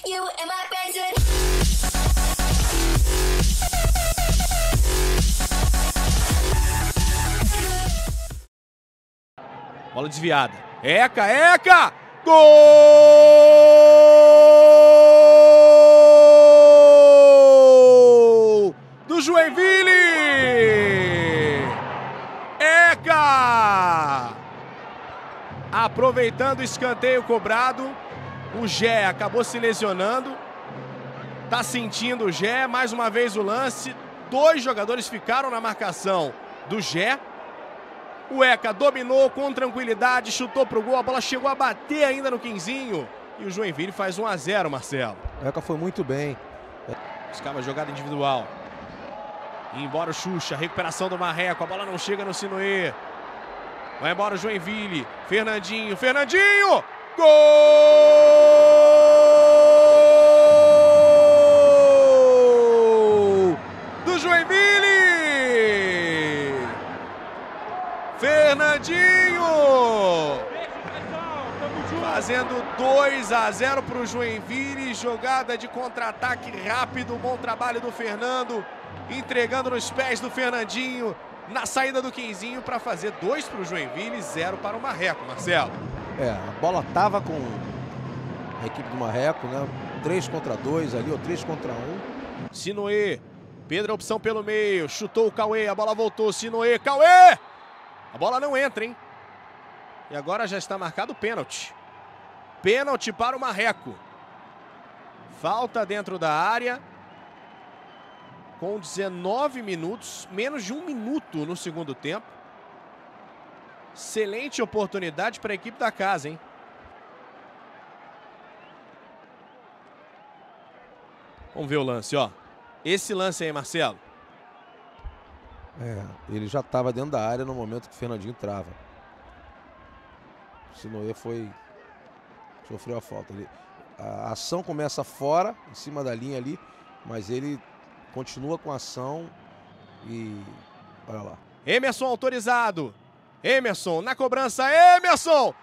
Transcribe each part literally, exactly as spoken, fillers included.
You and my friends. Bola desviada. Eca, Eca! Gol! Do Joinville! Eca! Aproveitando o escanteio cobrado, o Gé acabou se lesionando. Tá sentindo o Gé, mais uma vez o lance. Dois jogadores ficaram na marcação do Gé. O Eca dominou com tranquilidade, chutou pro gol, a bola chegou a bater ainda no quinzinho. E o Joinville faz um a zero, Marcelo. O Eca foi muito bem. Buscava jogada individual. E embora o Xuxa, recuperação do Marreco, a bola não chega no Sinoê. Vai embora o Joinville, Fernandinho, Fernandinho! Gol! Do Joinville! Fernandinho! Fazendo dois a zero para o Joinville. Jogada de contra-ataque rápido. Bom trabalho do Fernando. Entregando nos pés do Fernandinho. Na saída do quinzinho para fazer dois para o Joinville, zero para o Marreco, Marcelo. É, a bola tava com a equipe do Marreco, né? três contra dois ali, ou três contra um. Sinoê. Pedro a opção pelo meio. Chutou o Cauê. A bola voltou. Sinoê. Cauê! A bola não entra, hein? E agora já está marcado o pênalti. Pênalti para o Marreco. Falta dentro da área. Com dezenove minutos, menos de um minuto no segundo tempo. Excelente oportunidade para a equipe da casa, hein? Vamos ver o lance, ó. Esse lance aí, Marcelo. É, ele já estava dentro da área no momento que o Fernandinho trava. O Sinoê foi... sofreu a falta. Ele, a ação começa fora, em cima da linha ali, mas ele continua com a ação e... olha lá. Emerson autorizado. Emerson na cobrança. Emerson!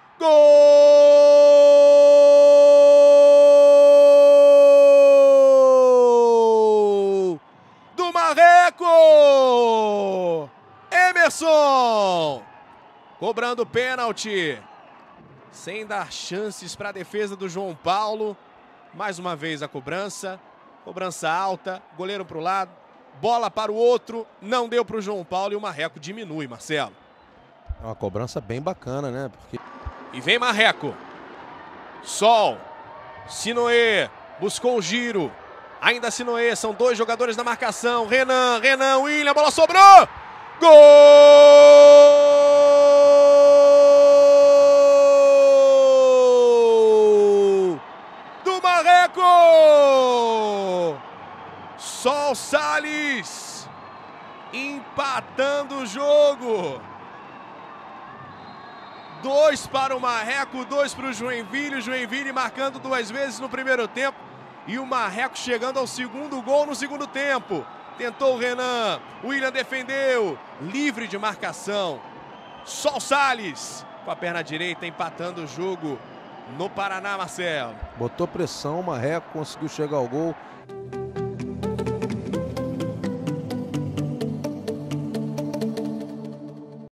Gol! Do Marreco! Emerson! Cobrando pênalti. Sem dar chances para a defesa do João Paulo. Mais uma vez a cobrança. Cobrança alta. Goleiro para o lado. Bola para o outro. Não deu para o João Paulo e o Marreco diminui, Marcelo. É uma cobrança bem bacana, né? Porque... E vem Marreco. Sol. Sinoê. Buscou o giro. Ainda Sinoê. São dois jogadores na marcação. Renan. Renan. William. A bola sobrou. Gol! Do Marreco! Sol Salles. Empatando o jogo. Dois para o Marreco, dois para o Joinville. O Joinville marcando duas vezes no primeiro tempo. E o Marreco chegando ao segundo gol no segundo tempo. Tentou o Renan. O William defendeu. Livre de marcação. Sol Salles com a perna direita empatando o jogo no Paraná, Marcelo. botou pressão, o Marreco conseguiu chegar ao gol.